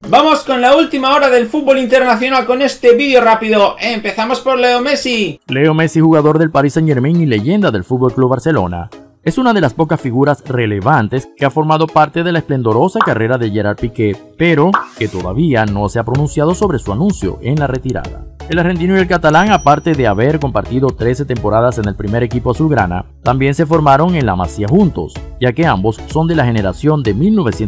Vamos con la última hora del fútbol internacional con este vídeo rápido. Empezamos por Leo Messi. Leo Messi, jugador del Paris Saint-Germain y leyenda del FC Barcelona, es una de las pocas figuras relevantes que ha formado parte de la esplendorosa carrera de Gerard Piqué, pero que todavía no se ha pronunciado sobre su anuncio en la retirada. El argentino y el catalán, aparte de haber compartido 13 temporadas en el primer equipo azulgrana, también se formaron en la Masía juntos, ya que ambos son de la generación de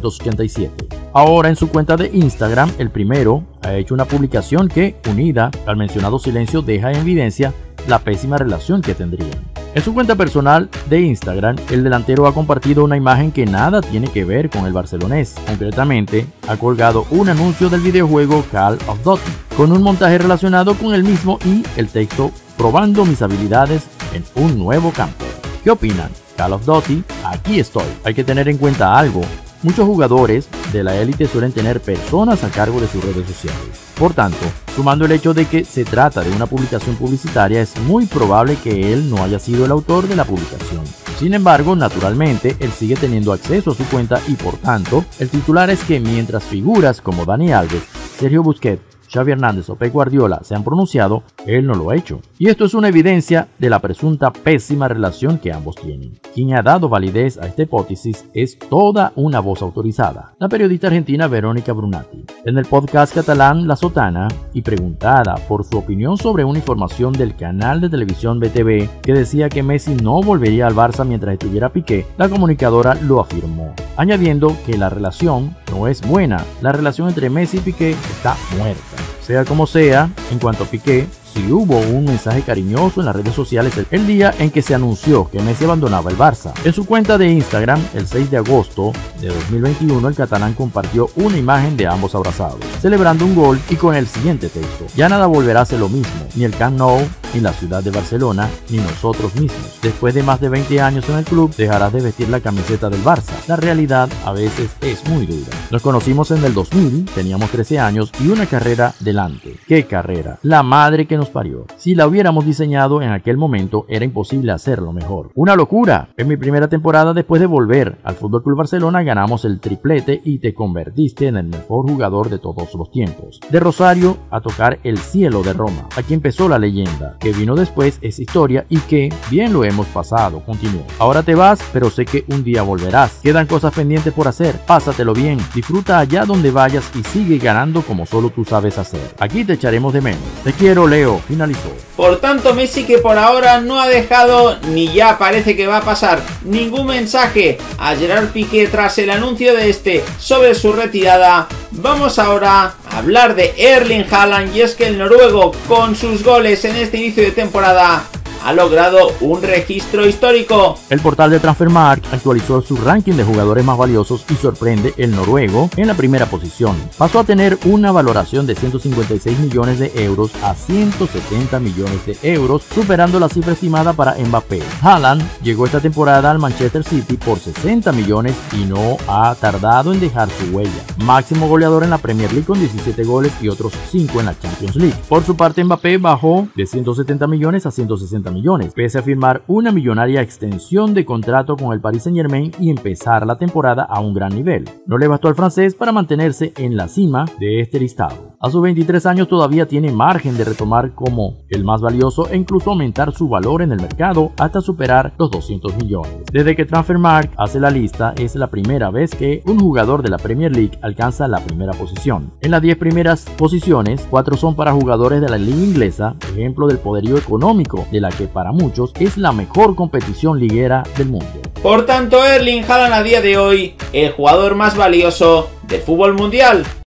1987. Ahora en su cuenta de Instagram, el primero ha hecho una publicación que, unida al mencionado silencio, deja en evidencia la pésima relación que tendrían. En su cuenta personal de Instagram, el delantero ha compartido una imagen que nada tiene que ver con el barcelonés. Concretamente, ha colgado un anuncio del videojuego Call of Duty, con un montaje relacionado con el mismo y el texto "probando mis habilidades en un nuevo campo". ¿Qué opinan? Call of Duty, aquí estoy. Hay que tener en cuenta algo. Muchos jugadores de la élite suelen tener personas a cargo de sus redes sociales. Por tanto, sumando el hecho de que se trata de una publicación publicitaria, es muy probable que él no haya sido el autor de la publicación. Sin embargo, naturalmente, él sigue teniendo acceso a su cuenta y por tanto, el titular es que mientras figuras como Dani Alves, Sergio Busquets, Xavi Hernández o Pep Guardiola se han pronunciado, él no lo ha hecho. Y esto es una evidencia de la presunta pésima relación que ambos tienen. Quien ha dado validez a esta hipótesis es toda una voz autorizada, la periodista argentina Verónica Brunati. En el podcast catalán La Sotana, y preguntada por su opinión sobre una información del canal de televisión BTV que decía que Messi no volvería al Barça mientras estuviera Piqué, la comunicadora lo afirmó, añadiendo que la relación no es buena, la relación entre Messi y Piqué está muerta. Sea como sea, en cuanto a Piqué, sí hubo un mensaje cariñoso en las redes sociales el día en que se anunció que Messi abandonaba el Barça. En su cuenta de Instagram, el 6 de agosto de 2021, el catalán compartió una imagen de ambos abrazados, celebrando un gol y con el siguiente texto: "Ya nada volverá a ser lo mismo, ni el Camp Nou, ni la ciudad de Barcelona, ni nosotros mismos. Después de más de 20 años en el club, dejarás de vestir la camiseta del Barça. La realidad a veces es muy dura. Nos conocimos en el 2000, teníamos 13 años y una carrera delante. ¿Qué carrera? La madre que nos parió. Si la hubiéramos diseñado en aquel momento, era imposible hacerlo mejor. Una locura. En mi primera temporada después de volver al FC Barcelona, ganamos el triplete y te convertiste en el mejor jugador de todos los tiempos. De Rosario a tocar el cielo de Roma. Aquí empezó la leyenda. Que vino después es historia y que bien lo hemos pasado", continuó. "Ahora te vas, pero sé que un día volverás. Quedan cosas pendientes por hacer. Pásatelo bien, disfruta allá donde vayas y sigue ganando como solo tú sabes hacer. Aquí te echaremos de menos. Te quiero, Leo", finalizó. Por tanto, Messi, que por ahora no ha dejado, ni ya parece que va a pasar, ningún mensaje a Gerard Piqué tras el anuncio de este sobre su retirada. Vamos ahora a hablar de Erling Haaland, y es que el noruego, con sus goles en este inicio de temporada, ha logrado un registro histórico. El portal de Transfermarkt actualizó su ranking de jugadores más valiosos y sorprende el noruego en la primera posición. Pasó a tener una valoración de 156 millones de euros a 170 millones de euros, superando la cifra estimada para Mbappé. Haaland llegó esta temporada al Manchester City por 60 millones y no ha tardado en dejar su huella. Máximo goleador en la Premier League con 17 goles y otros 5 en la Champions League. Por su parte, Mbappé bajó de 170 millones a 160 millones, pese a firmar una millonaria extensión de contrato con el Paris Saint-Germain y empezar la temporada a un gran nivel. No le bastó al francés para mantenerse en la cima de este listado. A sus 23 años todavía tiene margen de retomar como el más valioso e incluso aumentar su valor en el mercado hasta superar los 200 millones. Desde que Transfermarkt hace la lista, es la primera vez que un jugador de la Premier League alcanza la primera posición. En las 10 primeras posiciones, 4 son para jugadores de la liga inglesa, ejemplo del poderío económico de la que para muchos es la mejor competición liguera del mundo. Por tanto, Erling Haaland a día de hoy, el jugador más valioso del fútbol mundial.